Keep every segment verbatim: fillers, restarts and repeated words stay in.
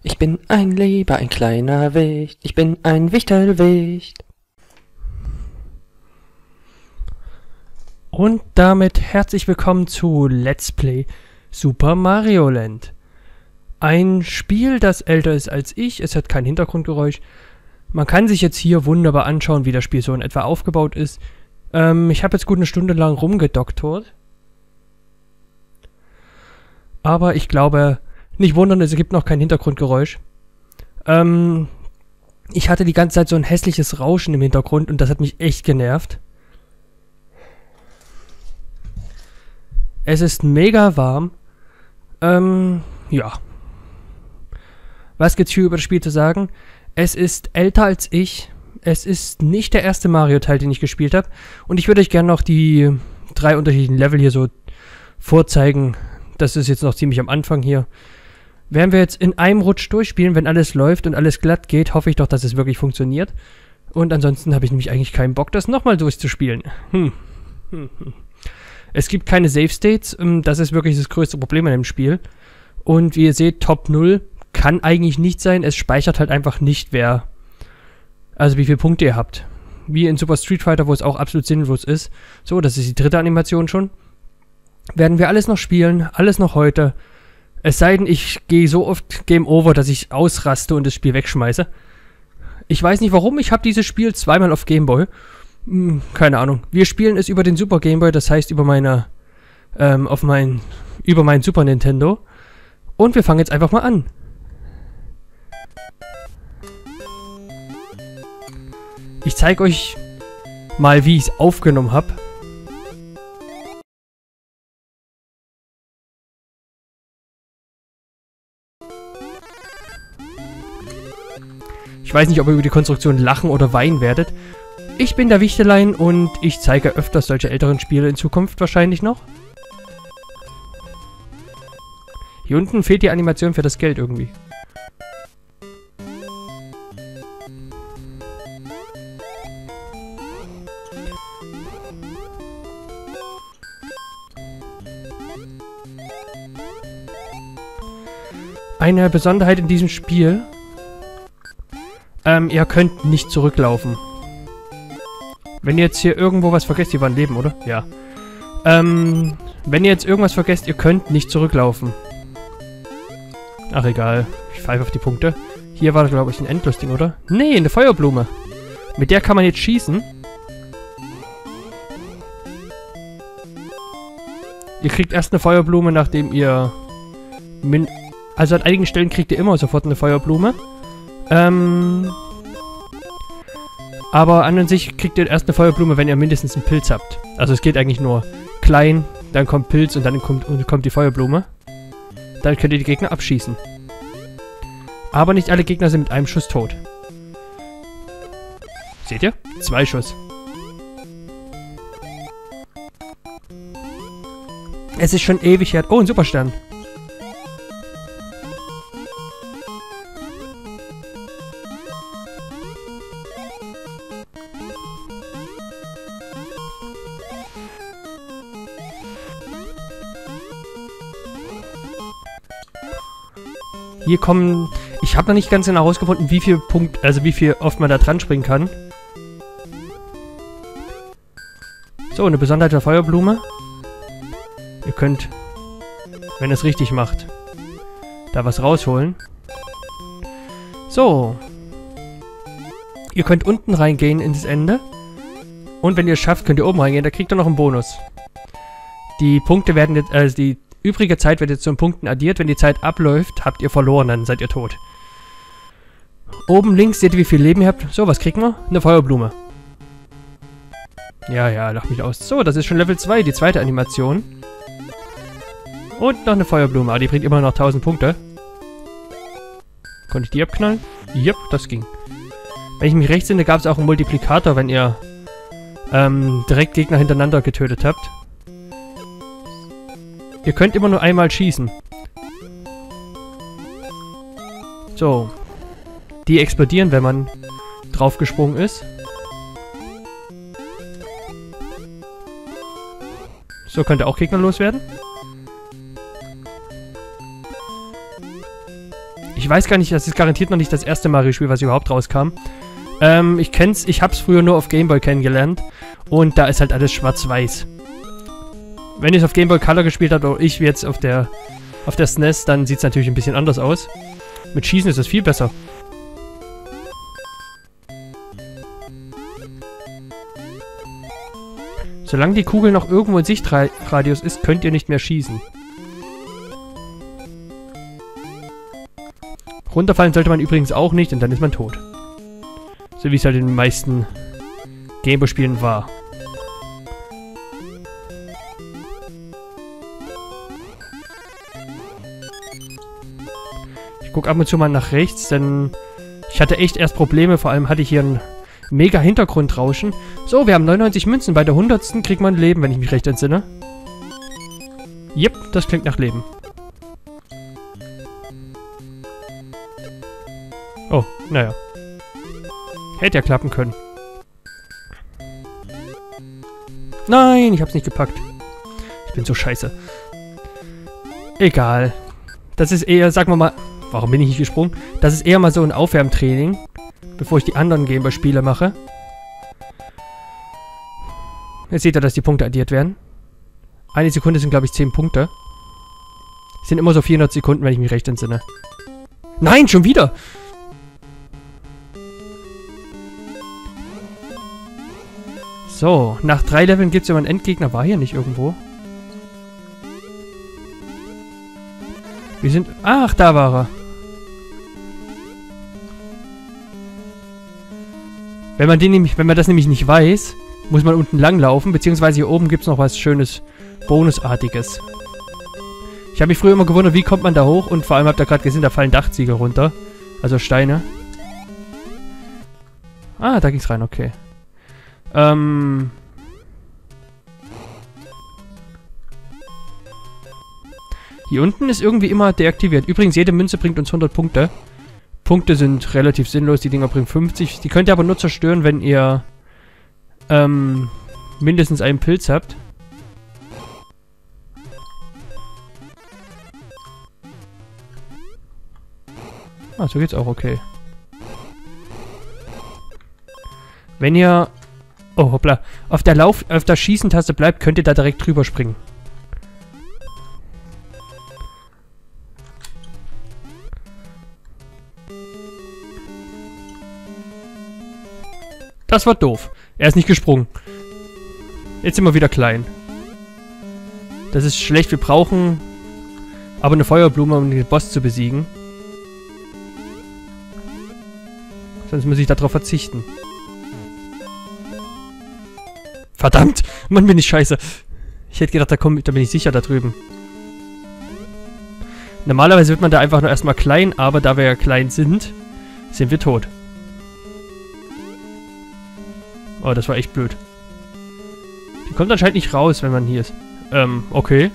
Ich bin ein Leber, ein kleiner Wicht. Ich bin ein Wichtelwicht. Und damit herzlich willkommen zu Let's Play Super Mario Land. Ein Spiel, das älter ist als ich. Es hat kein Hintergrundgeräusch. Man kann sich jetzt hier wunderbar anschauen, wie das Spiel so in etwa aufgebaut ist. Ähm, ich habe jetzt gut eine Stunde lang rumgedoktort. Aber ich glaube, nicht wundern, es gibt noch kein Hintergrundgeräusch. Ähm, ich hatte die ganze Zeit so ein hässliches Rauschen im Hintergrund und das hat mich echt genervt. Es ist mega warm. Ähm, ja. Was gibt's hier über das Spiel zu sagen? Es ist älter als ich. Es ist nicht der erste Mario-Teil, den ich gespielt habe. Und ich würde euch gerne noch die drei unterschiedlichen Level hier so vorzeigen. Das ist jetzt noch ziemlich am Anfang hier. Werden wir jetzt in einem Rutsch durchspielen, wenn alles läuft und alles glatt geht, hoffe ich doch, dass es wirklich funktioniert. Und ansonsten habe ich nämlich eigentlich keinen Bock, das nochmal durchzuspielen. Hm. Hm, hm. Es gibt keine Save States, das ist wirklich das größte Problem an dem Spiel. Und wie ihr seht, Top null kann eigentlich nicht sein, es speichert halt einfach nicht, wer, also wie viele Punkte ihr habt. Wie in Super Street Fighter, wo es auch absolut sinnlos ist. So, das ist die dritte Animation schon. Werden wir alles noch spielen, alles noch heute. Es sei denn, ich gehe so oft Game Over, dass ich ausraste und das Spiel wegschmeiße. Ich weiß nicht warum, ich habe dieses Spiel zweimal auf Game Boy. Hm, keine Ahnung. Wir spielen es über den Super Game Boy, das heißt über meine, ähm, auf mein, über meinen Super Nintendo. Und wir fangen jetzt einfach mal an. Ich zeige euch mal, wie ich es aufgenommen habe. Ich weiß nicht, ob ihr über die Konstruktion lachen oder weinen werdet. Ich bin der Wichtelein und ich zeige öfters solche älteren Spiele in Zukunft wahrscheinlich noch. Hier unten fehlt die Animation für das Geld irgendwie. Eine Besonderheit in diesem Spiel: Ähm, ihr könnt nicht zurücklaufen. Wenn ihr jetzt hier irgendwo was vergesst, hier war ein Leben, oder? Ja. Ähm, wenn ihr jetzt irgendwas vergesst, ihr könnt nicht zurücklaufen. Ach, egal. Ich pfeife auf die Punkte. Hier war, glaube ich, ein Endlosding, oder? Nee, eine Feuerblume. Mit der kann man jetzt schießen. Ihr kriegt erst eine Feuerblume, nachdem ihr... Min also an einigen Stellen kriegt ihr immer sofort eine Feuerblume. Ähm... Aber an und sich kriegt ihr erst eine Feuerblume, wenn ihr mindestens einen Pilz habt. Also es geht eigentlich nur klein, dann kommt Pilz und dann kommt, und kommt die Feuerblume. Dann könnt ihr die Gegner abschießen. Aber nicht alle Gegner sind mit einem Schuss tot. Seht ihr? Zwei Schuss. Es ist schon ewig her. Oh, ein Superstern. Hier kommen... Ich habe noch nicht ganz genau herausgefunden, wie viel Punkt, also wie viel oft man da dran springen kann. So, eine Besonderheit der Feuerblume. Ihr könnt, wenn ihr es richtig macht, da was rausholen. So. Ihr könnt unten reingehen ins Ende. Und wenn ihr es schafft, könnt ihr oben reingehen. Da kriegt ihr noch einen Bonus. Die Punkte werden jetzt, also die übrige Zeit wird jetzt zu den Punkten addiert. Wenn die Zeit abläuft, habt ihr verloren, dann seid ihr tot. Oben links seht ihr, wie viel Leben ihr habt. So, was kriegt man? Eine Feuerblume. Ja, ja, lach mich aus. So, das ist schon Level zwei, die zweite Animation. Und noch eine Feuerblume, aber die bringt immer noch tausend Punkte. Konnte ich die abknallen? Jupp, das ging. Wenn ich mich recht sinne, gab es auch einen Multiplikator, wenn ihr ähm, direkt Gegner hintereinander getötet habt. Ihr könnt immer nur einmal schießen. So. Die explodieren, wenn man draufgesprungen ist. So könnt ihr auch Gegner loswerden. Ich weiß gar nicht, das ist garantiert noch nicht das erste Mario-Spiel, was überhaupt rauskam. Ähm, ich kenn's, ich hab's früher nur auf Gameboy kennengelernt. Und da ist halt alles schwarz-weiß. Wenn ihr es auf Game Boy Color gespielt habt, oder ich wie jetzt auf der, auf der S N E S, dann sieht es natürlich ein bisschen anders aus. Mit Schießen ist es viel besser. Solange die Kugel noch irgendwo in Sichtradius ist, könnt ihr nicht mehr schießen. Runterfallen sollte man übrigens auch nicht, und dann ist man tot. So wie es halt in den meisten Gameboy-Spielen war. Ich gucke ab und zu mal nach rechts, denn ich hatte echt erst Probleme. Vor allem hatte ich hier ein mega Hintergrundrauschen. So, wir haben neunundneunzig Münzen. Bei der hundertsten kriegt man Leben, wenn ich mich recht entsinne. Jep, das klingt nach Leben. Oh, naja. Hätte ja klappen können. Nein, ich hab's nicht gepackt. Ich bin so scheiße. Egal. Das ist eher, sagen wir mal... Warum bin ich nicht gesprungen? Das ist eher mal so ein Aufwärmtraining, bevor ich die anderen Gameboy-Spiele mache. Jetzt seht ihr, dass die Punkte addiert werden. Eine Sekunde sind, glaube ich, zehn Punkte. Es sind immer so vierhundert Sekunden, wenn ich mich recht entsinne. Nein, schon wieder! So, nach drei Leveln gibt es immer einen Endgegner. War hier nicht irgendwo? Wir sind... Ach, da war er. Wenn man, den nämlich, wenn man das nämlich nicht weiß, muss man unten lang laufen, beziehungsweise hier oben gibt es noch was Schönes, Bonusartiges. Ich habe mich früher immer gewundert, wie kommt man da hoch, und vor allem habt ihr gerade gesehen, da fallen Dachziegel runter. Also Steine. Ah, da ging's rein, okay. Ähm... Hier unten ist irgendwie immer deaktiviert. Übrigens, jede Münze bringt uns hundert Punkte. Punkte sind relativ sinnlos, die Dinger bringen fünfzig. Die könnt ihr aber nur zerstören, wenn ihr ähm, mindestens einen Pilz habt. Ah, so geht's auch, okay. Wenn ihr... Oh, hoppla. Auf der Lauf... auf der Schießentaste bleibt, könnt ihr da direkt drüber springen. Das war doof. Er ist nicht gesprungen. Jetzt sind wir wieder klein. Das ist schlecht. Wir brauchen aber eine Feuerblume, um den Boss zu besiegen. Sonst muss ich darauf verzichten. Verdammt! Mann, bin ich scheiße. Ich hätte gedacht, da, komm, da bin ich sicher da drüben. Normalerweise wird man da einfach nur erstmal klein, aber da wir ja klein sind, sind wir tot. Oh, das war echt blöd. Die kommt anscheinend nicht raus, wenn man hier ist. Ähm, okay.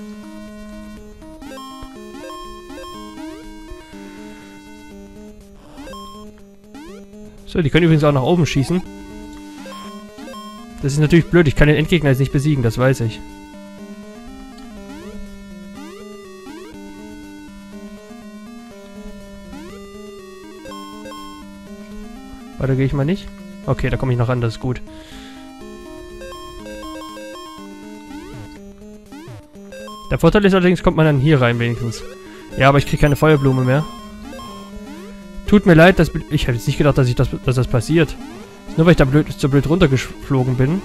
So, die können übrigens auch nach oben schießen. Das ist natürlich blöd. Ich kann den Endgegner jetzt nicht besiegen, das weiß ich. Weiter gehe ich mal nicht. Okay, da komme ich noch ran, das ist gut. Der Vorteil ist allerdings, kommt man dann hier rein wenigstens. Ja, aber ich kriege keine Feuerblume mehr. Tut mir leid, dass ich hätte jetzt nicht gedacht, dass, ich das, dass das passiert. Nur weil ich da blöd, so blöd runtergeflogen bin.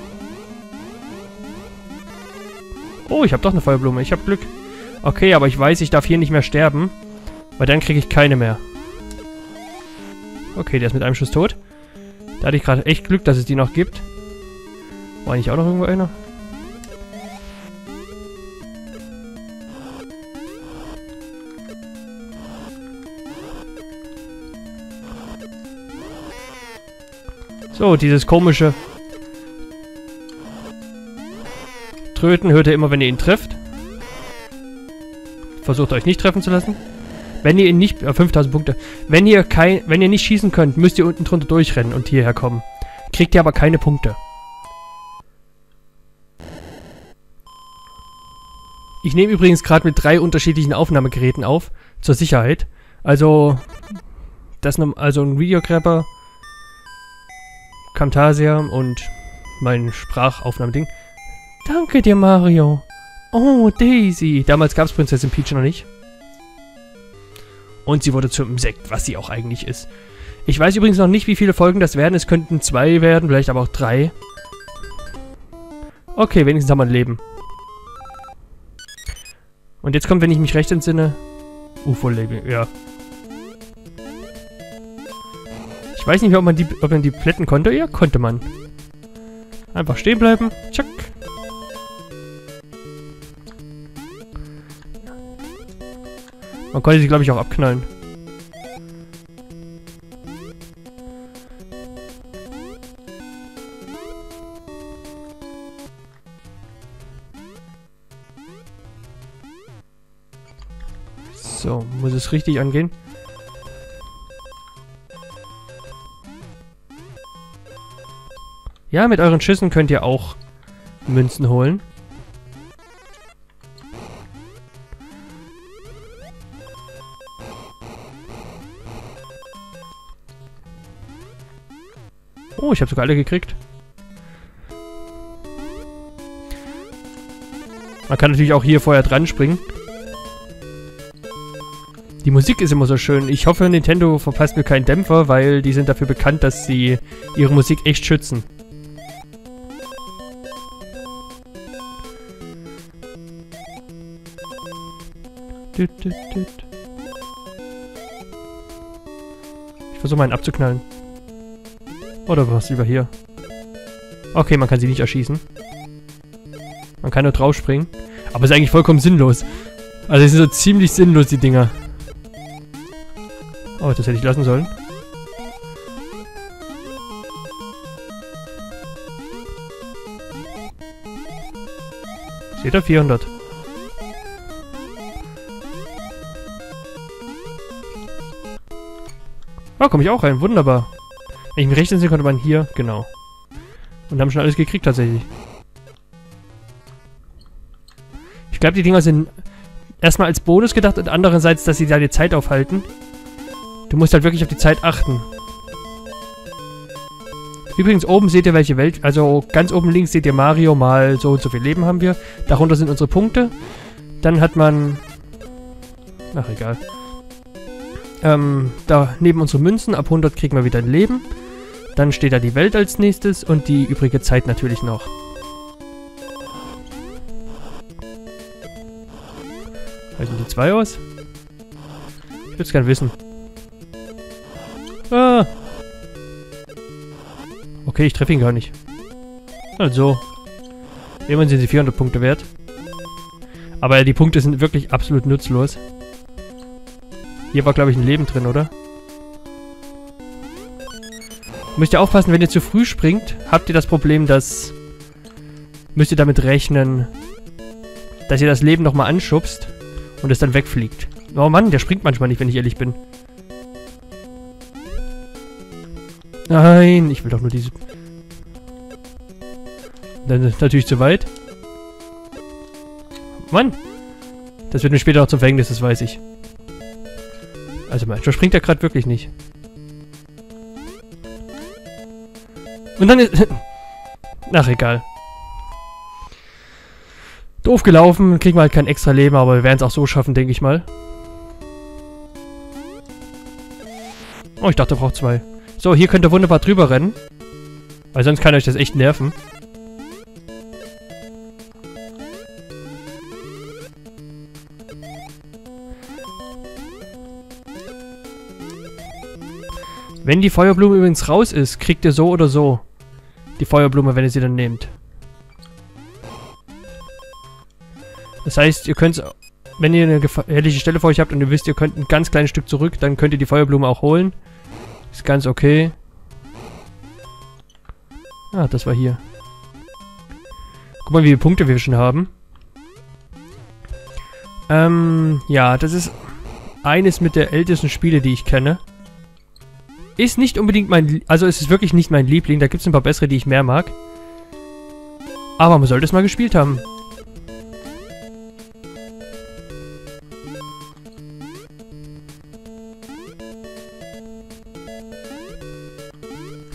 Oh, ich habe doch eine Feuerblume. Ich habe Glück. Okay, aber ich weiß, ich darf hier nicht mehr sterben. Weil dann kriege ich keine mehr. Okay, der ist mit einem Schuss tot. Da hatte ich gerade echt Glück, dass es die noch gibt. War eigentlich auch noch irgendwo einer? So, dieses komische Tröten hört ihr immer, wenn ihr ihn trefft. Versucht euch nicht treffen zu lassen. Wenn ihr ihn nicht... Äh, fünftausend Punkte. Wenn ihr kein, wenn ihr nicht schießen könnt, müsst ihr unten drunter durchrennen und hierher kommen. Kriegt ihr aber keine Punkte. Ich nehme übrigens gerade mit drei unterschiedlichen Aufnahmegeräten auf. Zur Sicherheit. Also, das noch, also ein Videograbber, Camtasia und mein Sprachaufnahmeding. Danke dir, Mario. Oh, Daisy. Damals gab es Prinzessin Peach noch nicht. Und sie wurde zum Insekt, was sie auch eigentlich ist. Ich weiß übrigens noch nicht, wie viele Folgen das werden. Es könnten zwei werden, vielleicht aber auch drei. Okay, wenigstens haben wir ein Leben. Und jetzt kommt, wenn ich mich recht entsinne, U F O-Label, ja. Ich weiß nicht mehr, ob man die, ob man die plätten konnte. Ja, konnte man. Einfach stehen bleiben. Tschack. Man konnte sie, glaube ich, auch abknallen. So, muss es richtig angehen? Ja, mit euren Schüssen könnt ihr auch Münzen holen. Oh, ich habe sogar alle gekriegt. Man kann natürlich auch hier vorher dran springen. Die Musik ist immer so schön. Ich hoffe, Nintendo verpasst mir keinen Dämpfer, weil die sind dafür bekannt, dass sie ihre Musik echt schützen. Ich versuche mal einen abzuknallen. Oder was lieber hier? Okay, man kann sie nicht erschießen. Man kann nur drauf springen. Aber ist eigentlich vollkommen sinnlos. Also die sind so ziemlich sinnlos, die Dinger. Oh, das hätte ich lassen sollen. Seht ihr? vierhundert. Oh, komme ich auch rein. Wunderbar. Wenn ich mich recht entsinne, konnte man hier... Genau. Und haben schon alles gekriegt, tatsächlich. Ich glaube, die Dinger sind erstmal als Bonus gedacht und andererseits, dass sie da die Zeit aufhalten. Du musst halt wirklich auf die Zeit achten. Übrigens, oben seht ihr, welche Welt... Also, ganz oben links seht ihr Mario, mal so und so viel Leben haben wir. Darunter sind unsere Punkte. Dann hat man... Ach, egal. Ähm, da neben unsere Münzen, ab hundert kriegen wir wieder ein Leben. Dann steht da die Welt als nächstes und die übrige Zeit natürlich noch. Halten die zwei aus? Ich würde es gerne wissen. Ah! Okay, ich treffe ihn gar nicht. Also. Immerhin sind sie vierhundert Punkte wert. Aber die Punkte sind wirklich absolut nutzlos. Hier war, glaube ich, ein Leben drin, oder? Müsst ihr aufpassen, wenn ihr zu früh springt, habt ihr das Problem, dass... Müsst ihr damit rechnen, dass ihr das Leben nochmal anschubst und es dann wegfliegt. Oh Mann, der springt manchmal nicht, wenn ich ehrlich bin. Nein, ich will doch nur diese... Dann ist natürlich zu weit. Mann! Das wird mir später auch zum Verhängnis, das weiß ich. Also manchmal springt er gerade wirklich nicht. Und dann ist... Ach, egal. Doof gelaufen, kriegen wir halt kein extra Leben, aber wir werden es auch so schaffen, denke ich mal. Oh, ich dachte, er braucht zwei. So, hier könnt ihr wunderbar drüber rennen. Weil sonst kann euch das echt nerven. Wenn die Feuerblume übrigens raus ist, kriegt ihr so oder so die Feuerblume, wenn ihr sie dann nehmt. Das heißt, ihr könnt, wenn ihr eine gefährliche Stelle vor euch habt und ihr wisst, ihr könnt ein ganz kleines Stück zurück, dann könnt ihr die Feuerblume auch holen. Ist ganz okay. Ah, das war hier. Guck mal, wie viele Punkte wir schon haben. Ähm, ja, das ist eines mit der ältesten Spiele, die ich kenne. Ist nicht unbedingt mein... Also es ist wirklich nicht mein Liebling. Da gibt es ein paar bessere, die ich mehr mag. Aber man sollte es mal gespielt haben.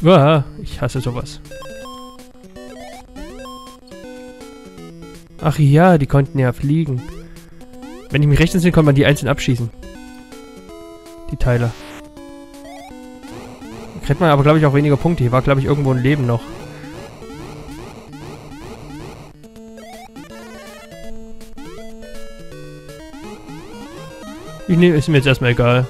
Uah, ich hasse sowas. Ach ja, die konnten ja fliegen. Wenn ich mich recht entsinne, konnte man die einzeln abschießen. Die Teile. Da kriegt man aber, glaube ich, auch weniger Punkte. Hier war, glaube ich, irgendwo ein Leben noch. Ich nehme, ist mir jetzt erstmal egal.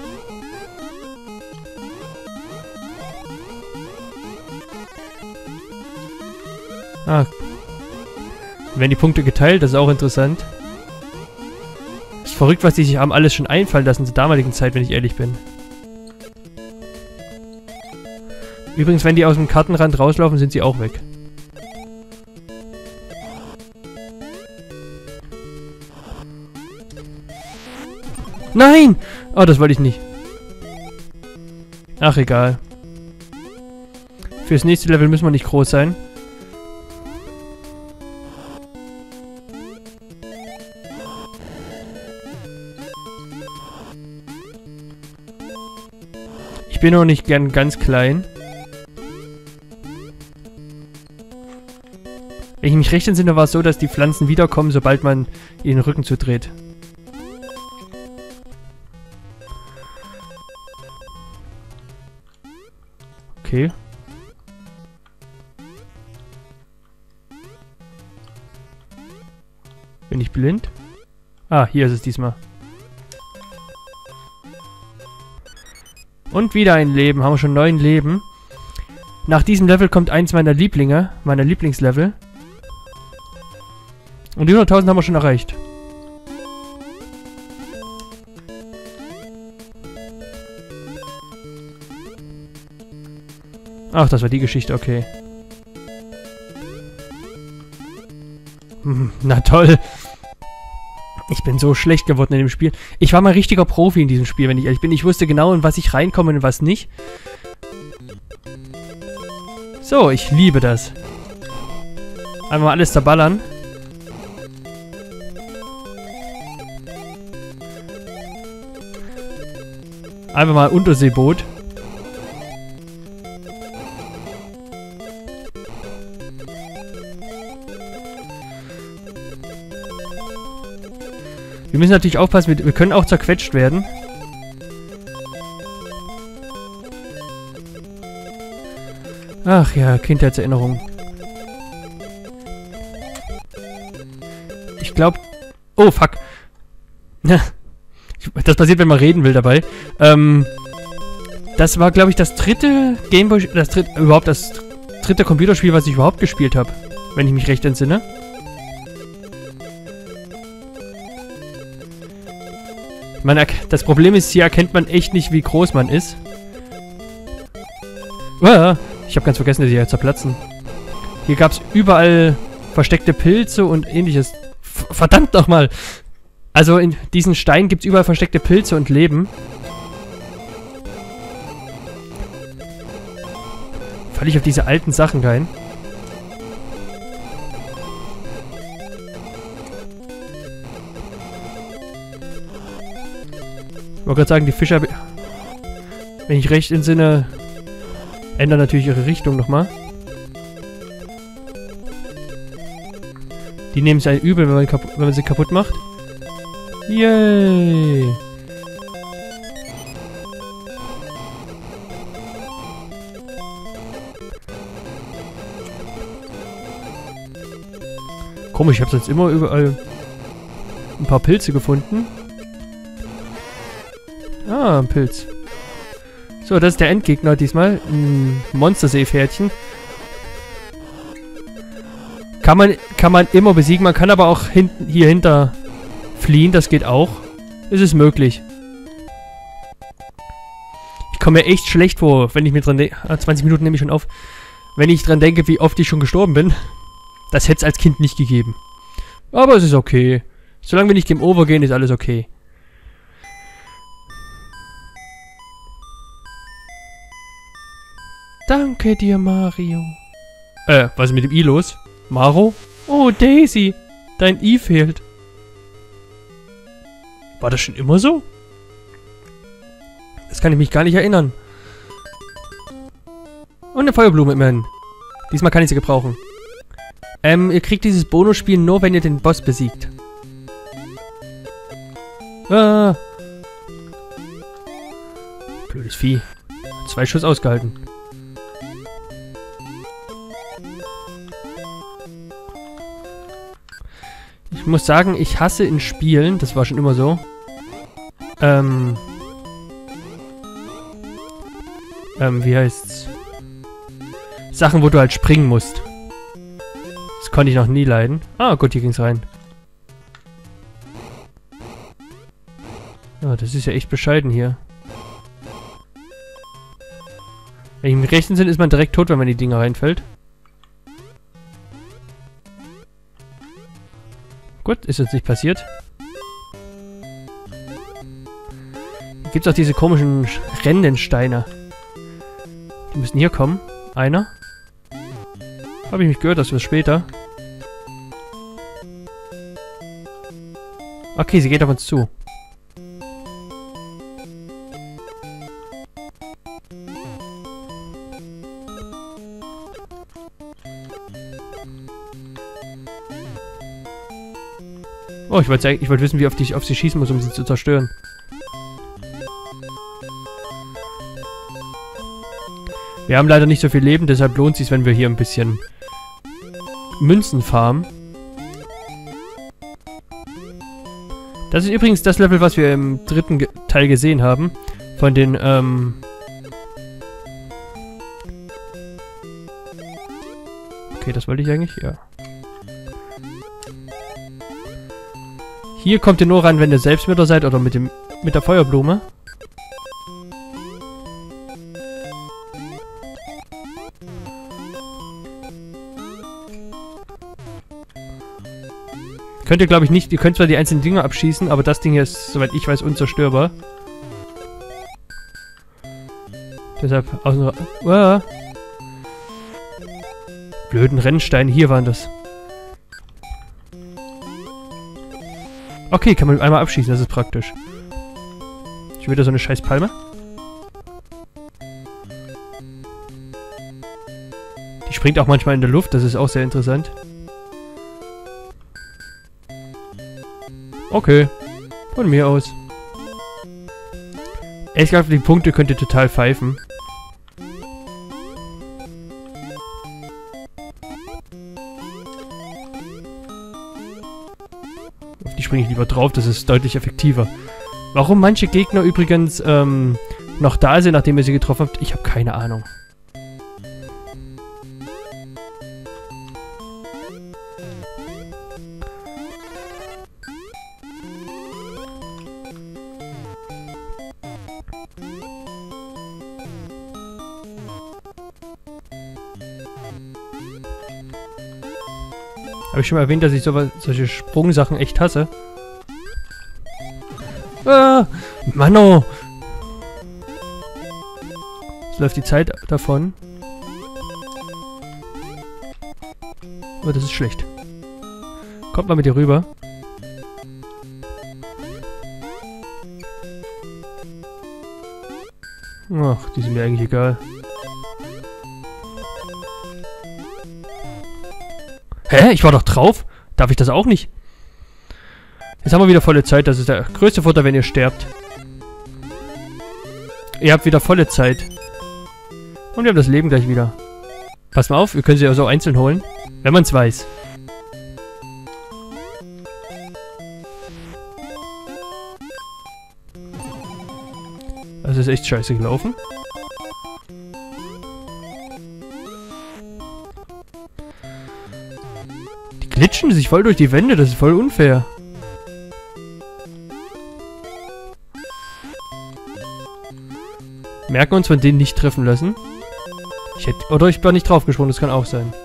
Ah. Werden die Punkte geteilt, das ist auch interessant. Ist verrückt, was die sich haben alles schon einfallen lassen zur damaligen Zeit, wenn ich ehrlich bin. Übrigens, wenn die aus dem Kartenrand rauslaufen, sind sie auch weg. Nein! Oh, das wollte ich nicht. Ach, egal. Fürs nächste Level müssen wir nicht groß sein. Ich bin noch nicht gern ganz klein. Wenn ich mich recht entsinne, war es so, dass die Pflanzen wiederkommen, sobald man ihnen den Rücken zudreht. Okay. Bin ich blind? Ah, hier ist es diesmal. Und wieder ein Leben. Haben wir schon neun Leben. Nach diesem Level kommt eins meiner Lieblinge. Meiner Lieblingslevel. Und die hunderttausend haben wir schon erreicht. Ach, das war die Geschichte, okay. Hm, na toll. Ich bin so schlecht geworden in dem Spiel. Ich war mal richtiger Profi in diesem Spiel, wenn ich ehrlich bin. Ich wusste genau, in was ich reinkomme und in was nicht. So, ich liebe das. Einmal alles zerballern. Einfach mal Unterseeboot. Wir müssen natürlich aufpassen, wir, wir können auch zerquetscht werden. Ach ja, Kindheitserinnerung. Ich glaube... Oh, fuck. Das passiert, wenn man reden will dabei. Ähm, das war, glaube ich, das dritte Gameboy... Das dritte, überhaupt das dritte Computerspiel, was ich überhaupt gespielt habe. Wenn ich mich recht entsinne. Man das Problem ist, hier erkennt man echt nicht, wie groß man ist. Uah, ich habe ganz vergessen, dass die hier zerplatzen. Hier gab es überall versteckte Pilze und ähnliches. F verdammt nochmal! Also in diesen Steinen gibt es überall versteckte Pilze und Leben. Falle ich auf diese alten Sachen rein? Ich wollte gerade sagen, die Fischer, wenn ich recht entsinne, ändern natürlich ihre Richtung nochmal. Die nehmen es ein übel, wenn man, wenn man sie kaputt macht. Yay! Komisch, ich habe sonst immer überall ein paar Pilze gefunden. Ah, ein Pilz. So, das ist der Endgegner diesmal. Ein Monsterseepferdchen. Kann man, kann man immer besiegen. Man kann aber auch hinten, hier hinter fliehen. Das geht auch. Es ist möglich. Ich komme mir echt schlecht vor, wenn ich mir dran denke. Ah, zwanzig Minuten nehme ich schon auf. Wenn ich dran denke, wie oft ich schon gestorben bin. Das hätte es als Kind nicht gegeben. Aber es ist okay. Solange wir nicht Game Over gehen, ist alles okay. Danke dir, Mario. Äh, was ist mit dem I los? Maro? Oh, Daisy. Dein I fehlt. War das schon immer so? Das kann ich mich gar nicht erinnern. Und eine Feuerblume immerhin. Diesmal kann ich sie gebrauchen. Ähm, ihr kriegt dieses Bonusspiel nur, wenn ihr den Boss besiegt. Ah. Blödes Vieh. Zwei Schuss ausgehalten. Ich muss sagen, ich hasse in Spielen, das war schon immer so, ähm, ähm, wie heißt's? Sachen, wo du halt springen musst. Das konnte ich noch nie leiden. Ah, gut, hier ging's rein. Ja, das ist ja echt bescheiden hier. Wenn ich im rechten Sinn ist man direkt tot, wenn man in die Dinger reinfällt. Gut, ist jetzt nicht passiert. Hier gibt es auch diese komischen rennenden Steine. Die müssen hier kommen. Einer. Habe ich mich gehört, das wird später. Okay, sie geht auf uns zu. Oh, ich wollte ich wollt wissen, wie oft ich auf sie schießen muss, um sie zu zerstören. Wir haben leider nicht so viel Leben, deshalb lohnt es sich, wenn wir hier ein bisschen Münzen farmen. Das ist übrigens das Level, was wir im dritten Ge Teil gesehen haben. Von den, ähm... Okay, das wollte ich eigentlich, ja. Hier kommt ihr nur ran, wenn ihr Selbstmörder seid oder mit dem mit der Feuerblume. Könnt ihr, glaube ich, nicht. Ihr könnt zwar die einzelnen Dinger abschießen, aber das Ding hier ist, soweit ich weiß, unzerstörbar. Deshalb außen... Uh, blöden Rennsteine, hier waren das. Okay, kann man einmal abschießen, das ist praktisch. Schon wieder so eine scheiß Palme. Die springt auch manchmal in der Luft, das ist auch sehr interessant. Okay, von mir aus. Ehrlich gesagt, die Punkte könnt ihr total pfeifen. Auf die springe ich lieber drauf, das ist deutlich effektiver. Warum manche Gegner übrigens ähm, noch da sind, nachdem ihr sie getroffen habt, ich habe keine Ahnung. Habe ich schon mal erwähnt, dass ich so, solche Sprungsachen echt hasse? Ah, Manno! Jetzt läuft die Zeit davon. Oh, das ist schlecht. Kommt mal mit dir rüber. Ach, die sind mir eigentlich egal. Hä? Ich war doch drauf? Darf ich das auch nicht? Jetzt haben wir wieder volle Zeit. Das ist der größte Vorteil, wenn ihr sterbt. Ihr habt wieder volle Zeit. Und wir haben das Leben gleich wieder. Pass mal auf, wir können sie ja so einzeln holen. Wenn man es weiß. Das ist echt scheiße gelaufen. Die glitschen sich voll durch die Wände, das ist voll unfair. Merken wir uns von denen nicht treffen lassen. Ich hätte, oder ich bin nicht draufgesprungen, das kann auch sein.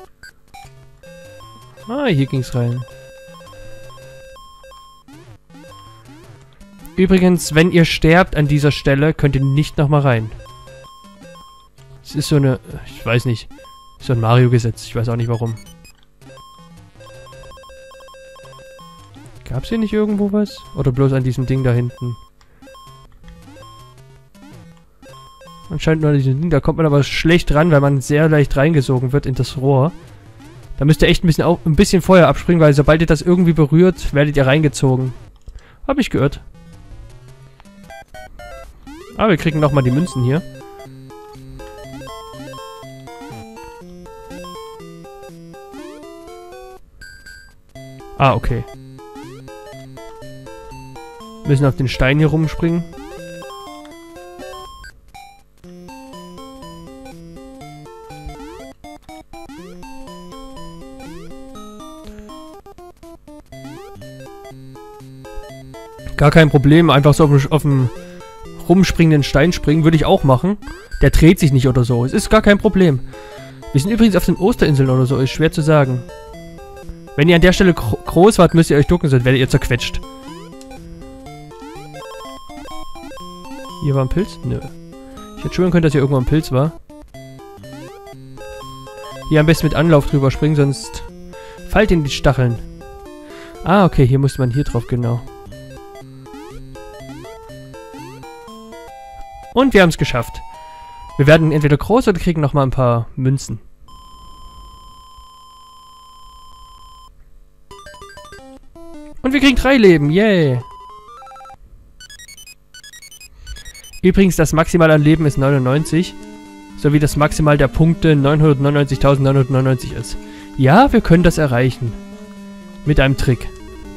Ah, hier ging's rein. Übrigens, wenn ihr sterbt an dieser Stelle, könnt ihr nicht nochmal rein. Es ist so eine, ich weiß nicht, so ein Mario-Gesetz, ich weiß auch nicht warum. Gab's hier nicht irgendwo was? Oder bloß an diesem Ding da hinten? Anscheinend nur diesen Ding. Da kommt man aber schlecht ran, weil man sehr leicht reingesogen wird in das Rohr. Da müsst ihr echt ein bisschen, auf, ein bisschen vorher abspringen, weil sobald ihr das irgendwie berührt, werdet ihr reingezogen. Hab ich gehört. Aber wir kriegen nochmal die Münzen hier. Ah, okay. Müssen auf den Stein hier rumspringen. Gar kein Problem, einfach so auf dem, auf dem rumspringenden Stein springen, würde ich auch machen. Der dreht sich nicht oder so, es ist gar kein Problem. Wir sind übrigens auf den Osterinseln oder so, ist schwer zu sagen. Wenn ihr an der Stelle gro groß wart, müsst ihr euch ducken, sonst werdet ihr zerquetscht. Hier war ein Pilz? Nö. Ich hätte schwören können, dass hier irgendwo ein Pilz war. Hier am besten mit Anlauf drüber springen, sonst fallt in die Stacheln. Ah, okay, hier musste man hier drauf, genau. Und wir haben es geschafft. Wir werden entweder groß oder kriegen nochmal ein paar Münzen. Und wir kriegen drei Leben, yay! Übrigens, das Maximal an Leben ist neunundneunzig. Sowie das Maximal der Punkte neunhundertneunundneunzigtausendneunhundertneunundneunzig ist. Ja, wir können das erreichen. Mit einem Trick.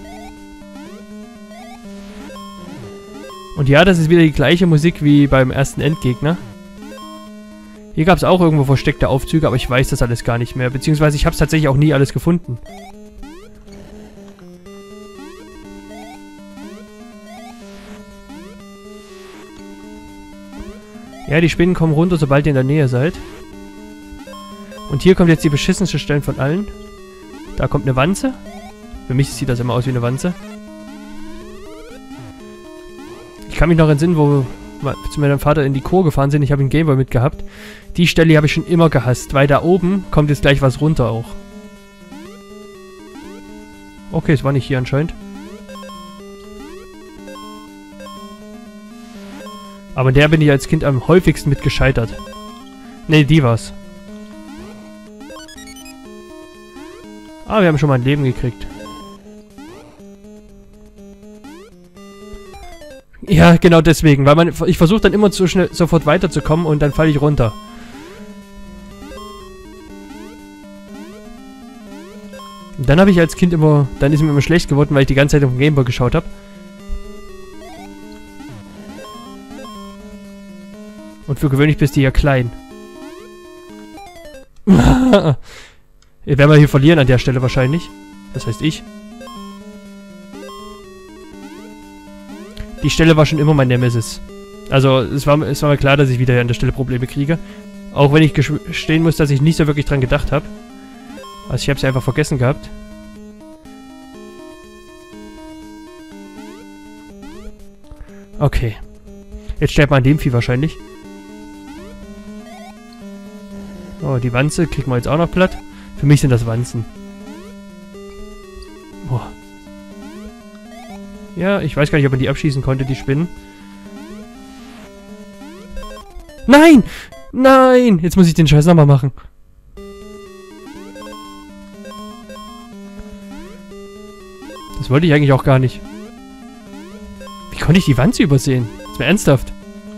Und ja, das ist wieder die gleiche Musik wie beim ersten Endgegner. Hier gab es auch irgendwo versteckte Aufzüge, aber ich weiß das alles gar nicht mehr. Beziehungsweise ich habe es tatsächlich auch nie alles gefunden. Ja, die Spinnen kommen runter, sobald ihr in der Nähe seid. Und hier kommt jetzt die beschissenste Stelle von allen. Da kommt eine Wanze. Für mich sieht das immer aus wie eine Wanze. Ich kann mich noch entsinnen, wo wir zu meinem Vater in die Kur gefahren sind. Ich habe einen Gameboy mitgehabt. Die Stelle habe ich schon immer gehasst, weil da oben kommt jetzt gleich was runter auch. Okay, es war nicht hier anscheinend. Aber in der bin ich als Kind am häufigsten mit gescheitert. Ne, die war's. Ah, wir haben schon mal ein Leben gekriegt. Ja, genau deswegen, weil man, ich versuche dann immer zu schnell sofort weiterzukommen und dann falle ich runter. Und dann habe ich als Kind immer, dann ist mir immer schlecht geworden, weil ich die ganze Zeit auf dem Gameboy geschaut habe. Und für gewöhnlich bist du ja klein. Werden wir hier verlieren an der Stelle wahrscheinlich. Das heißt ich. Die Stelle war schon immer mein Nemesis. Also es war, es war mir klar, dass ich wieder an der Stelle Probleme kriege. Auch wenn ich gestehen muss, dass ich nicht so wirklich dran gedacht habe. Also ich habe es einfach vergessen gehabt. Okay. Jetzt sterbt man an dem Vieh wahrscheinlich. Oh, die Wanze kriegen wir jetzt auch noch platt. Für mich sind das Wanzen. Boah. Ja, ich weiß gar nicht, ob man die abschießen konnte, die Spinnen. Nein! Nein! Jetzt muss ich den Scheiß nochmal machen. Das wollte ich eigentlich auch gar nicht. Wie konnte ich die Wanze übersehen? Jetzt mal ernsthaft.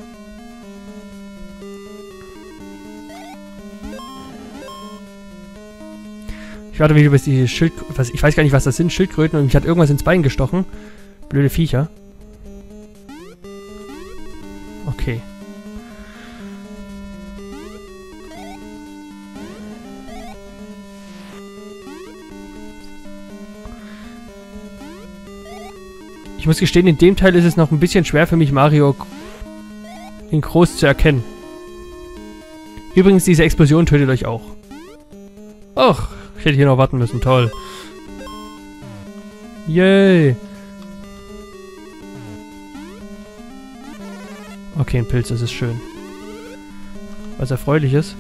Ich warte wieder, bis die Schild... Was, ich weiß gar nicht, was das sind. Schildkröten. Und mich hat irgendwas ins Bein gestochen. Blöde Viecher. Okay. Ich muss gestehen, in dem Teil ist es noch ein bisschen schwer für mich, Mario in groß zu erkennen. Übrigens, diese Explosion tötet euch auch. Och, ich hätte hier noch warten müssen. Toll. Yay. Okay, ein Pilz, das ist schön. Was Erfreuliches.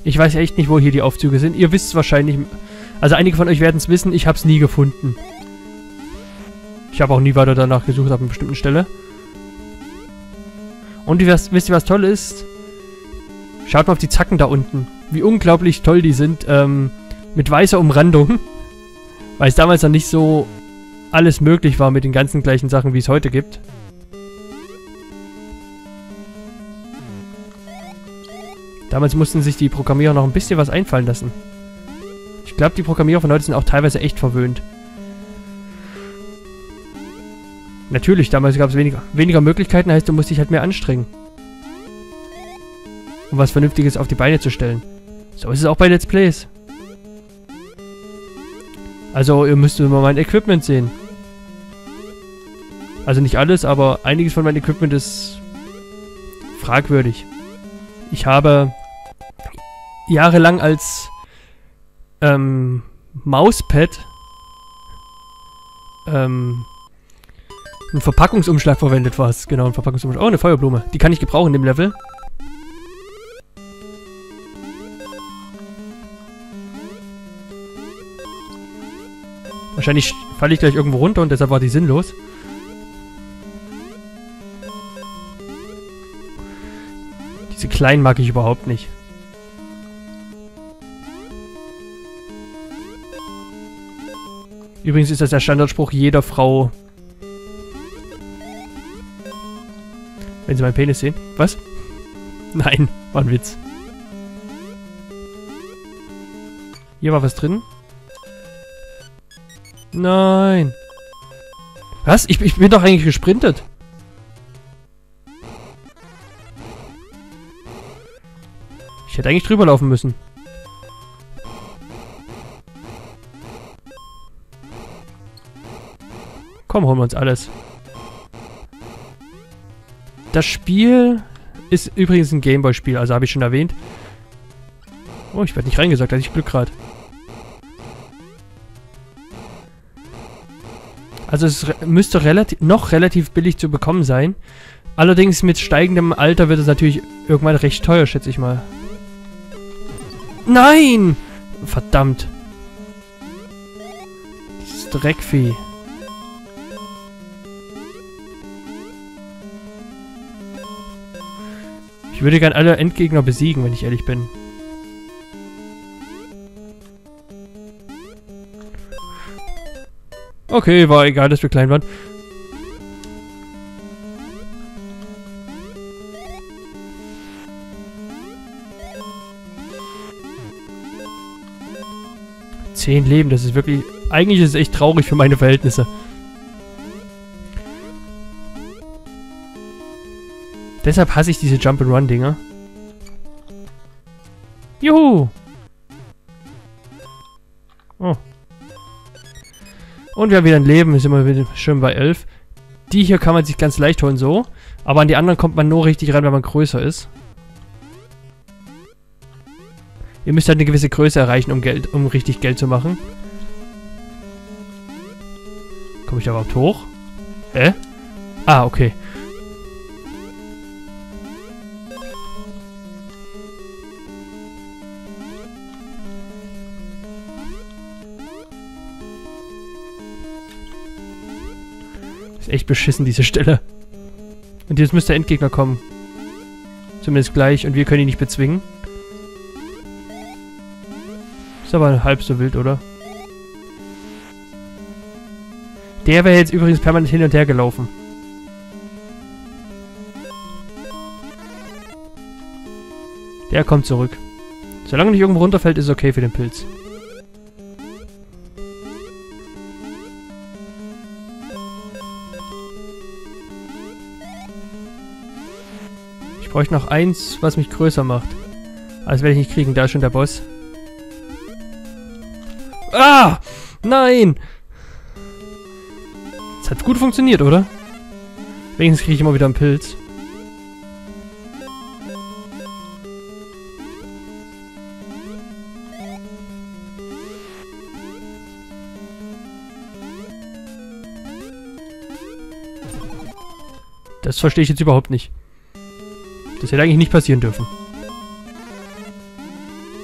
Ich weiß echt nicht, wo hier die Aufzüge sind. Ihr wisst es wahrscheinlich. Also einige von euch werden es wissen. Ich habe es nie gefunden. Ich habe auch nie weiter danach gesucht auf einer bestimmten Stelle. Und ihr wisst, wisst ihr, was toll ist? Schaut mal auf die Zacken da unten. Wie unglaublich toll die sind. Ähm, mit weißer Umrandung. Weil es damals noch nicht so alles möglich war mit den ganzen gleichen Sachen, wie es heute gibt. Damals mussten sich die Programmierer noch ein bisschen was einfallen lassen. Ich glaube, die Programmierer von heute sind auch teilweise echt verwöhnt. Natürlich, damals gab es weniger, weniger Möglichkeiten, heißt, du musst dich halt mehr anstrengen. Um was Vernünftiges auf die Beine zu stellen. So ist es auch bei Let's Plays. Also, ihr müsst mal mein Equipment sehen. Also nicht alles, aber einiges von meinem Equipment ist fragwürdig. Ich habe jahrelang als ähm, Mauspad ähm, einen Verpackungsumschlag verwendet, war es. Genau, ein Verpackungsumschlag. Oh, eine Feuerblume. Die kann ich gebrauchen in dem Level. Wahrscheinlich falle ich gleich irgendwo runter und deshalb war die sinnlos. Diese kleinen mag ich überhaupt nicht. Übrigens ist das der Standardspruch jeder Frau. Wenn Sie meinen Penis sehen. Was? Nein, war ein Witz. Hier war was drin. Nein. Was? Ich, ich bin doch eigentlich gesprintet. Ich hätte eigentlich drüber laufen müssen. Komm, holen wir uns alles. Das Spiel ist übrigens ein Gameboy-Spiel, also habe ich schon erwähnt. Oh, ich werde nicht reingesagt, hatte ich Glück gerade. Also es re müsste relativ, noch relativ billig zu bekommen sein. Allerdings mit steigendem Alter wird es natürlich irgendwann recht teuer, schätze ich mal. Nein! Verdammt. Dieses Dreckvieh. Ich würde gern alle Endgegner besiegen, wenn ich ehrlich bin. Okay, war egal, dass wir klein waren. Zehn Leben, das ist wirklich... Eigentlich ist es echt traurig für meine Verhältnisse. Deshalb hasse ich diese Jump-and-Run-Dinger. Juhu! Oh. Und wir haben wieder ein Leben, sind wir wieder schön bei elf. Die hier kann man sich ganz leicht holen, so. Aber an die anderen kommt man nur richtig ran, wenn man größer ist. Ihr müsst halt eine gewisse Größe erreichen, um Geld, um richtig Geld zu machen. Komme ich da überhaupt hoch? Hä? Ah, okay. Ist echt beschissen, diese Stelle. Und jetzt müsste der Endgegner kommen. Zumindest gleich. Und wir können ihn nicht bezwingen. Ist aber halb so wild, oder? Der wäre jetzt übrigens permanent hin und her gelaufen. Der kommt zurück. Solange nicht irgendwo runterfällt, ist es okay für den Pilz. Ich bräuchte noch eins, was mich größer macht. Aber das werde ich nicht kriegen, da ist schon der Boss. Ah! Nein! Das hat gut funktioniert, oder? Wenigstens kriege ich immer wieder einen Pilz. Das verstehe ich jetzt überhaupt nicht. Das hätte eigentlich nicht passieren dürfen.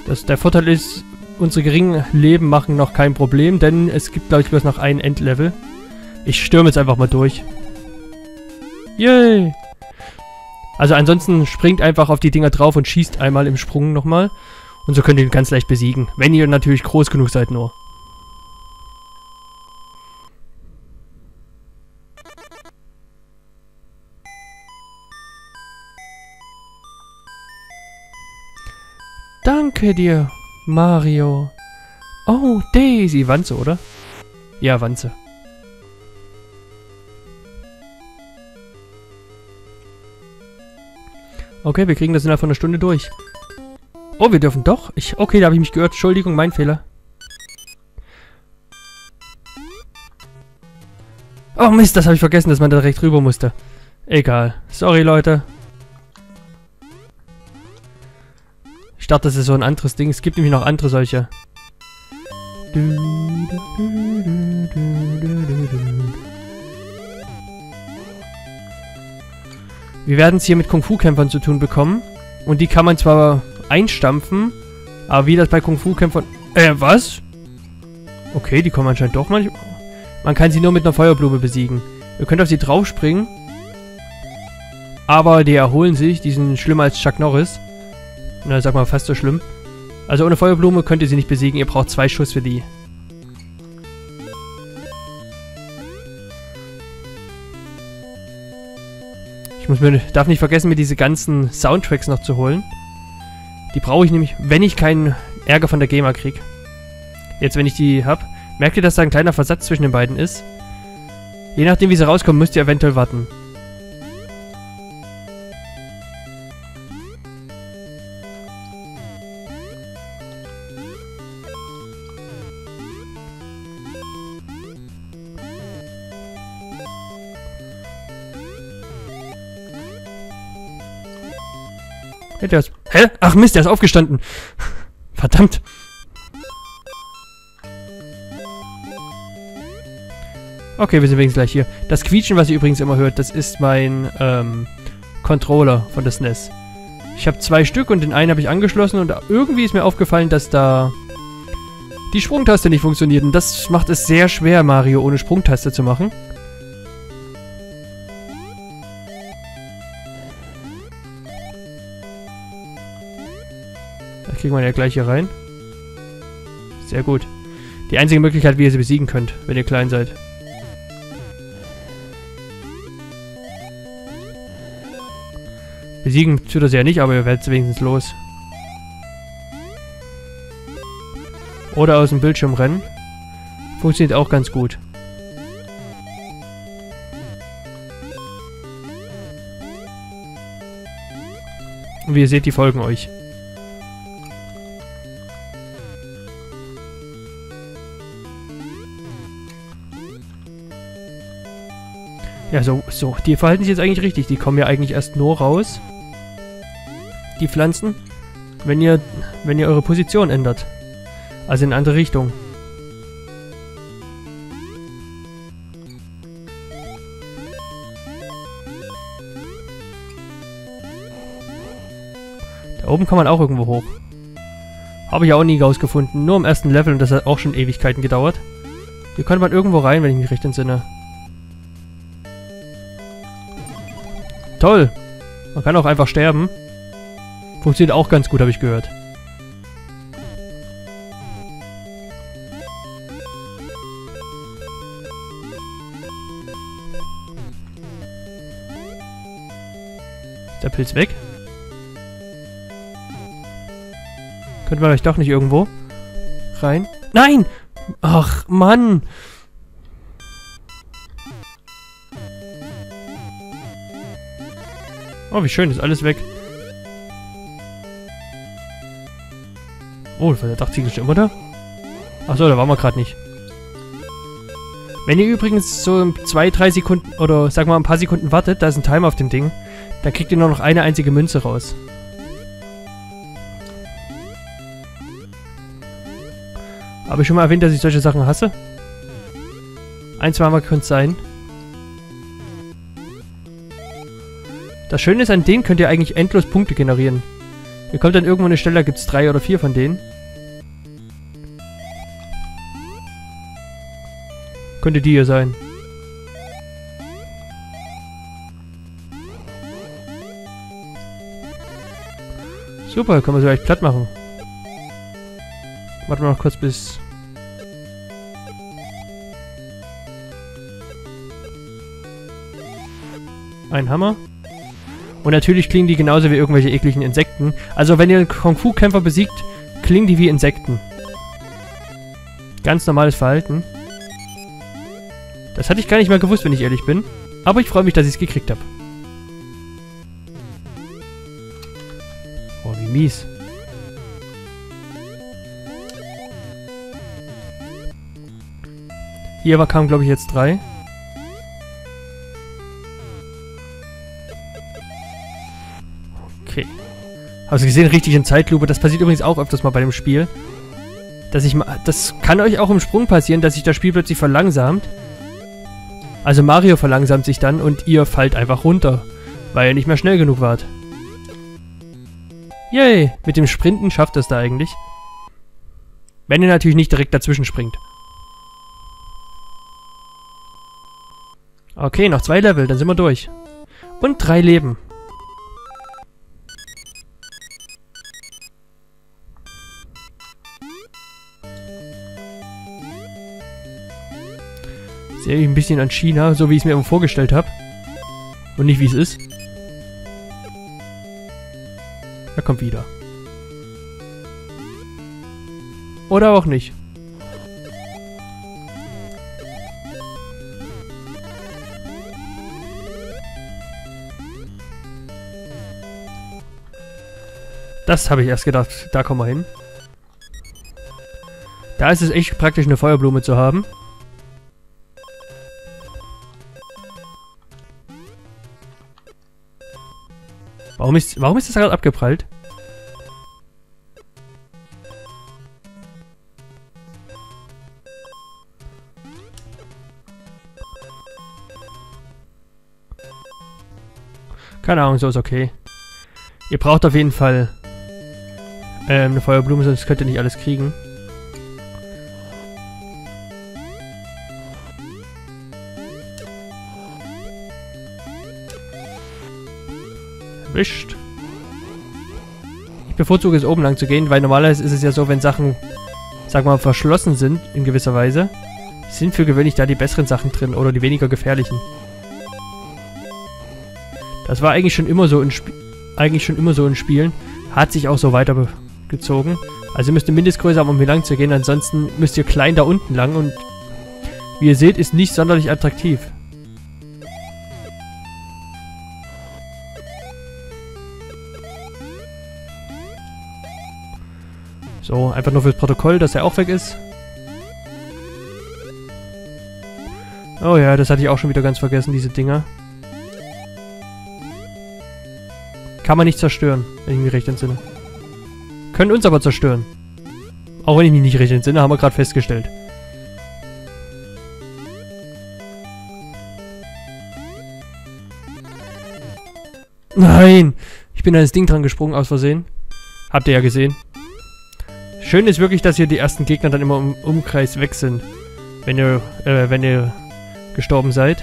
Das, der Vorteil ist, unsere geringen Leben machen noch kein Problem, denn es gibt, glaube ich, bloß noch ein Endlevel. Ich stürme jetzt einfach mal durch. Yay! Also ansonsten springt einfach auf die Dinger drauf und schießt einmal im Sprung nochmal. Und so könnt ihr ihn ganz leicht besiegen. Wenn ihr natürlich groß genug seid nur. Danke dir, Mario. Oh, Daisy. Wanze, oder? Ja, Wanze. Okay, wir kriegen das innerhalb von einer Stunde durch. Oh, wir dürfen doch. Ich, okay, da habe ich mich geirrt. Entschuldigung, mein Fehler. Oh Mist, das habe ich vergessen, dass man da direkt rüber musste. Egal. Sorry, Leute. Ich dachte, das ist so ein anderes Ding. Es gibt nämlich noch andere solche. Wir werden es hier mit Kung-Fu-Kämpfern zu tun bekommen. Und die kann man zwar einstampfen, aber wie das bei Kung-Fu-Kämpfern... Äh, was? Okay, die kommen anscheinend doch manchmal... Man kann sie nur mit einer Feuerblume besiegen. Ihr könnt auf sie draufspringen. Aber die erholen sich. Die sind schlimmer als Chuck Norris. Na, sag mal, fast so schlimm. Also ohne Feuerblume könnt ihr sie nicht besiegen. Ihr braucht zwei Schuss für die. Ich muss mir, darf nicht vergessen, mir diese ganzen Soundtracks noch zu holen. Die brauche ich nämlich, wenn ich keinen Ärger von der GEMA kriege. Jetzt, wenn ich die habe. Merkt ihr, dass da ein kleiner Versatz zwischen den beiden ist? Je nachdem, wie sie rauskommen, müsst ihr eventuell warten. Hätte er es... Hä? Ach Mist, der ist aufgestanden. Verdammt. Okay, wir sind wenigstens gleich hier. Das Quietschen, was ihr übrigens immer hört, das ist mein ähm, Controller von der S N E S. Ich habe zwei Stück und den einen habe ich angeschlossen und irgendwie ist mir aufgefallen, dass da die Sprungtaste nicht funktioniert. Und das macht es sehr schwer, Mario ohne Sprungtaste zu machen. Da kriegen wir ja gleich hier rein. Sehr gut. Die einzige Möglichkeit, wie ihr sie besiegen könnt, wenn ihr klein seid. Besiegen tut das ja nicht, aber ihr werdet wenigstens los. Oder aus dem Bildschirm rennen. Funktioniert auch ganz gut. Und wie ihr seht, die folgen euch. Ja, so, so. Die verhalten sich jetzt eigentlich richtig. Die kommen ja eigentlich erst nur raus. Die Pflanzen. Wenn ihr, wenn ihr eure Position ändert. Also in eine andere Richtung. Da oben kann man auch irgendwo hoch. Habe ich auch nie rausgefunden. Nur im ersten Level und das hat auch schon Ewigkeiten gedauert. Hier könnte man irgendwo rein, wenn ich mich recht entsinne. Toll. Man kann auch einfach sterben. Funktioniert auch ganz gut, habe ich gehört. Ist der Pilz weg? Könnte man vielleicht doch nicht irgendwo rein? Nein! Ach, Mann! Oh, wie schön, ist alles weg. Oh, der Dachziegel ist immer da? Achso, da waren wir gerade nicht. Wenn ihr übrigens so zwei, drei Sekunden oder sag mal ein paar Sekunden wartet, da ist ein Timer auf dem Ding, dann kriegt ihr nur noch eine einzige Münze raus. Habe ich schon mal erwähnt, dass ich solche Sachen hasse? Ein, zweimal könnte es sein. Das Schöne ist, an denen könnt ihr eigentlich endlos Punkte generieren. Ihr kommt dann irgendwo eine Stelle, da gibt es drei oder vier von denen. Könnte die hier sein. Super, können wir sie gleich platt machen. Warten wir noch kurz bis... Ein Hammer. Und natürlich klingen die genauso wie irgendwelche ekligen Insekten. Also wenn ihr einen Kung-Fu-Kämpfer besiegt, klingen die wie Insekten. Ganz normales Verhalten. Das hatte ich gar nicht mal gewusst, wenn ich ehrlich bin. Aber ich freue mich, dass ich es gekriegt habe. Oh, wie mies. Hier aber kamen, glaube ich, jetzt drei. Okay. Hast du gesehen, richtig in Zeitlupe. Das passiert übrigens auch öfters mal bei dem Spiel. Dass ich mal... Das kann euch auch im Sprung passieren, dass sich das Spiel plötzlich verlangsamt. Also Mario verlangsamt sich dann und ihr fallt einfach runter. Weil ihr nicht mehr schnell genug wart. Yay! Mit dem Sprinten schafft es da eigentlich. Wenn ihr natürlich nicht direkt dazwischen springt. Okay, noch zwei Level, dann sind wir durch. Und drei Leben. Sehe ich ein bisschen an China, so wie ich es mir immer vorgestellt habe. Und nicht wie es ist. Er kommt wieder. Oder auch nicht. Das habe ich erst gedacht. Da kommen wir hin. Da ist es echt praktisch, eine Feuerblume zu haben. Warum ist, warum ist das gerade abgeprallt? Keine Ahnung, so ist okay. Ihr braucht auf jeden Fall ähm, eine Feuerblume, sonst könnt ihr nicht alles kriegen. Erwischt. Ich bevorzuge es, oben lang zu gehen, weil normalerweise ist es ja so, wenn Sachen, sag mal, verschlossen sind, in gewisser Weise, sind für gewöhnlich da die besseren Sachen drin oder die weniger gefährlichen. Das war eigentlich schon immer so in Sp eigentlich schon immer so in Spielen. Hat sich auch so weitergezogen. Also ihr müsst eine Mindestgröße haben, um hier lang zu gehen, ansonsten müsst ihr klein da unten lang und wie ihr seht, ist nicht sonderlich attraktiv. So, einfach nur fürs Protokoll, dass er auch weg ist. Oh ja, das hatte ich auch schon wieder ganz vergessen, diese Dinger. Kann man nicht zerstören, wenn ich mich recht entsinne. Können uns aber zerstören. Auch wenn ich mich nicht recht entsinne, haben wir gerade festgestellt. Nein! Ich bin an das Ding dran gesprungen, aus Versehen. Habt ihr ja gesehen. Schön ist wirklich, dass hier die ersten Gegner dann immer im Umkreis weg sind. Wenn ihr, äh, wenn ihr gestorben seid.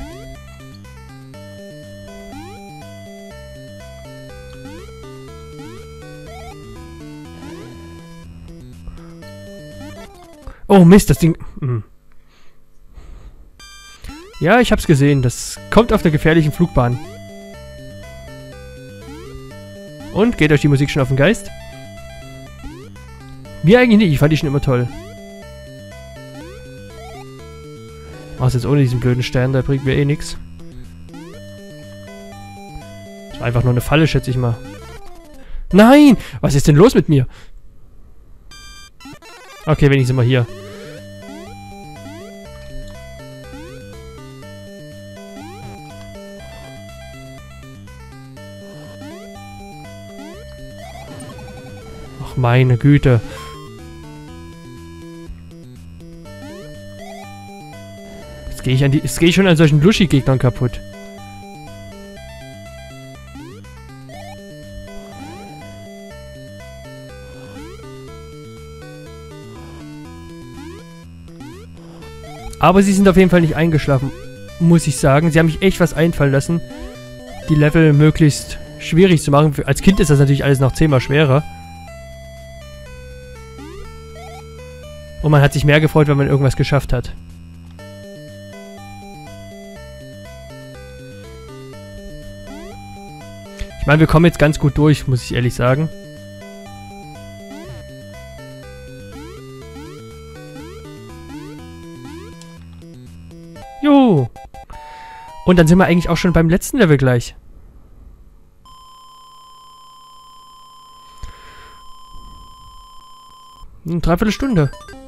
Oh Mist, das Ding... Hm. Ja, ich hab's gesehen. Das kommt auf der gefährlichen Flugbahn. Und, geht euch die Musik schon auf den Geist? Mir eigentlich nicht, ich fand die schon immer toll. Mach's jetzt ohne diesen blöden Stern, der bringt mir eh nix. Das war einfach nur eine Falle, schätze ich mal. Nein! Was ist denn los mit mir? Okay, wenigstens mal hier. Ach, meine Güte. Jetzt gehe ich an die. Jetzt gehe ich schon an solchen Luschi-Gegnern kaputt. Aber sie sind auf jeden Fall nicht eingeschlafen, muss ich sagen. Sie haben mich echt was einfallen lassen, die Level möglichst schwierig zu machen. Als Kind ist das natürlich alles noch zehnmal schwerer. Und man hat sich mehr gefreut, wenn man irgendwas geschafft hat. Ich meine, wir kommen jetzt ganz gut durch, muss ich ehrlich sagen. Jo. Und dann sind wir eigentlich auch schon beim letzten Level gleich. Eine Dreiviertelstunde.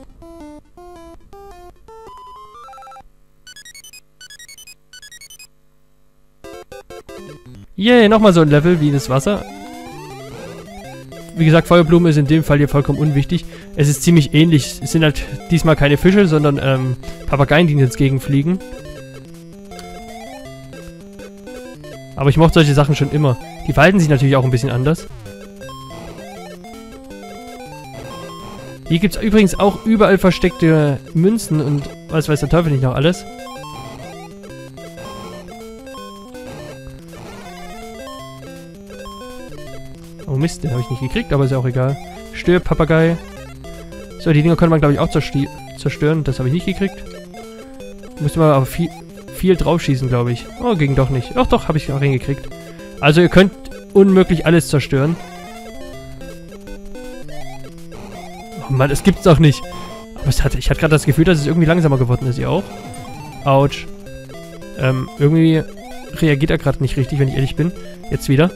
Yay, nochmal so ein Level wie das Wasser. Wie gesagt, Feuerblume ist in dem Fall hier vollkommen unwichtig. Es ist ziemlich ähnlich. Es sind halt diesmal keine Fische, sondern ähm, Papageien, die ins Gegenfliegen. Aber ich mochte solche Sachen schon immer. Die verhalten sich natürlich auch ein bisschen anders. Hier gibt es übrigens auch überall versteckte Münzen und was weiß der Teufel nicht noch alles. Oh Mist, den habe ich nicht gekriegt, aber ist ja auch egal. Stirb, Papagei. So, die Dinger kann man, glaube ich, auch zerstören. Das habe ich nicht gekriegt. Müsste man aber viel, viel draufschießen, glaube ich. Oh, ging doch nicht. Ach doch, habe ich auch hingekriegt. Also ihr könnt unmöglich alles zerstören. Oh Mann, das gibt's doch nicht. Aber es hat, ich hatte gerade das Gefühl, dass es irgendwie langsamer geworden ist. Ihr auch? Autsch. Ähm, irgendwie reagiert er gerade nicht richtig, wenn ich ehrlich bin. Jetzt wieder.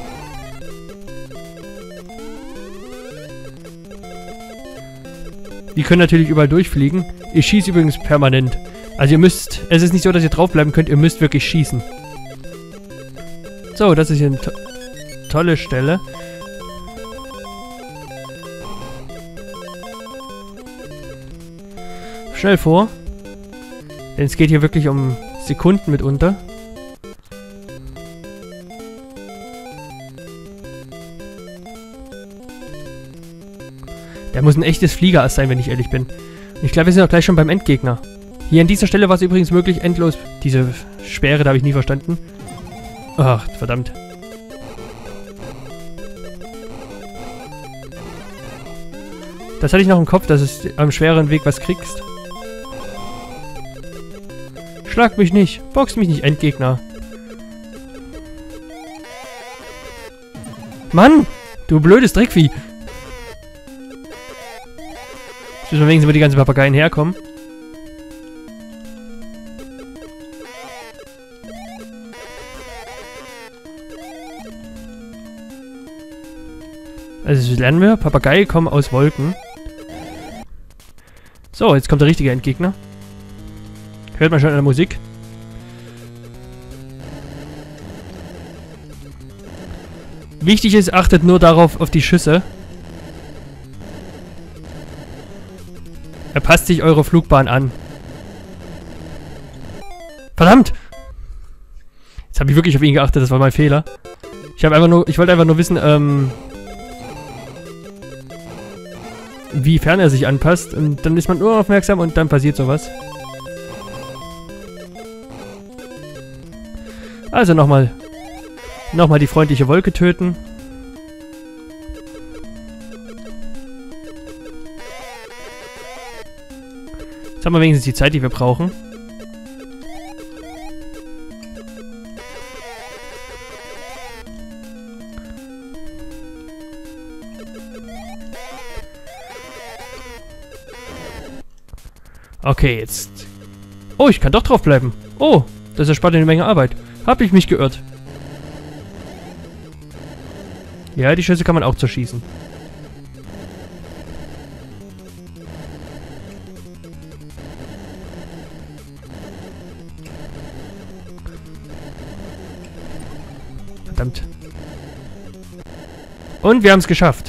Die können natürlich überall durchfliegen. Ihr schießt übrigens permanent. Also ihr müsst... Es ist nicht so, dass ihr draufbleiben könnt. Ihr müsst wirklich schießen. So, das ist hier eine to tolle Stelle. Schnell vor. Denn es geht hier wirklich um Sekunden mitunter. Der muss ein echtes Fliegerass sein, wenn ich ehrlich bin. Und ich glaube, wir sind auch gleich schon beim Endgegner. Hier an dieser Stelle war es übrigens möglich, endlos... Diese Sperre, da habe ich nie verstanden. Ach, verdammt. Das hatte ich noch im Kopf, dass es am schwereren Weg was kriegst. Schlag mich nicht. Box mich nicht, Endgegner. Mann! Du blödes Dreckvieh! Jetzt müssen wir wenigstens über die ganzen Papageien herkommen. Also das lernen wir. Papageien kommen aus Wolken. So, jetzt kommt der richtige Endgegner. Hört man schon an der Musik. Wichtig ist, achtet nur darauf, auf die Schüsse. Er passt sich eure Flugbahn an. Verdammt! Jetzt habe ich wirklich auf ihn geachtet, das war mein Fehler. Ich habe einfach nur, ich wollte einfach nur wissen, ähm, wie fern er sich anpasst. Und dann ist man nur aufmerksam und dann passiert sowas. Also nochmal, nochmal die freundliche Wolke töten. Jetzt haben wir wenigstens die Zeit, die wir brauchen. Okay, jetzt... Oh, ich kann doch drauf bleiben. Oh, das erspart eine Menge Arbeit. Hab ich mich geirrt. Ja, die Schüsse kann man auch zerschießen. Verdammt. Und wir haben es geschafft.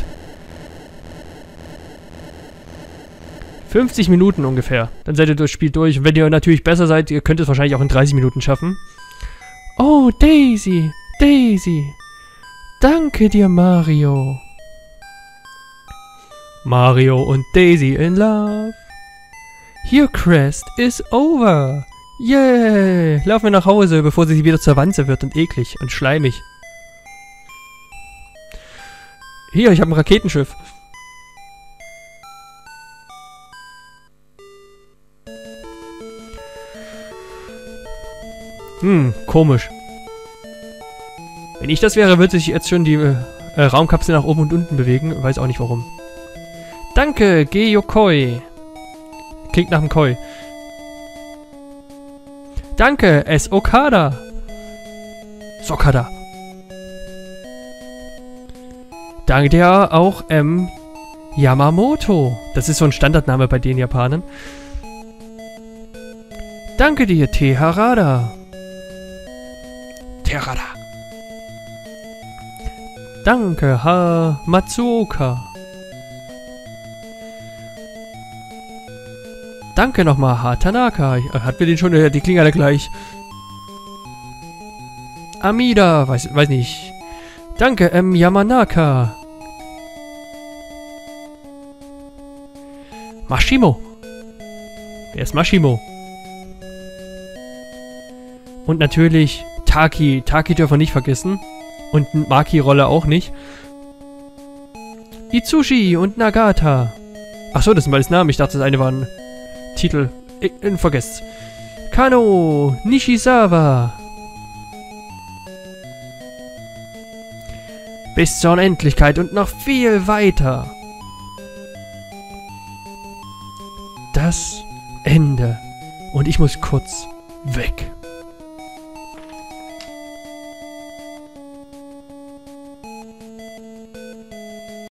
fünfzig Minuten ungefähr. Dann seid ihr das Spiel durch. Und wenn ihr natürlich besser seid, ihr könnt es wahrscheinlich auch in dreißig Minuten schaffen. Oh, Daisy. Daisy. Danke dir, Mario. Mario und Daisy in Love. Your quest is over. Yeah. Laufen wir nach Hause, bevor sie wieder zur Wanze wird und eklig und schleimig. Hier, ich habe ein Raketenschiff. Hm, komisch. Wenn ich das wäre, würde sich jetzt schon die äh, Raumkapsel nach oben und unten bewegen. Weiß auch nicht warum. Danke, Geyokoi. Klingt nach dem Koi. Danke, S. Okada. Sokada. Danke dir auch, M. Yamamoto. Das ist so ein Standardname bei den Japanern. Danke dir, T. Harada. T. Harada. Danke, H. Matsuoka. Danke nochmal, H. Tanaka. Hat mir den schon, die klingen alle gleich. Amida, weiß, weiß nicht. Danke, M. Yamanaka. Mashimo. Wer ist Mashimo? Und natürlich Taki. Taki dürfen wir nicht vergessen. Und Maki-Rolle auch nicht. Itsushi und Nagata. Achso, das sind beides Namen. Ich dachte, das eine war ein Titel. Ich, ich, vergesst. Kano. Nishizawa. Bis zur Unendlichkeit und noch viel weiter. Das Ende. Und ich muss kurz weg.